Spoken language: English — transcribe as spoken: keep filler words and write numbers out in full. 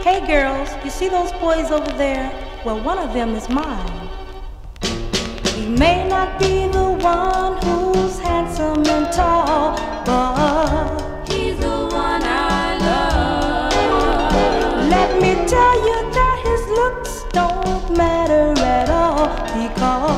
Hey girls, you see those boys over there? Well, one of them is mine. He may not be the one who's handsome and tall, but he's the one I love. Let me tell you that his looks don't matter at all, because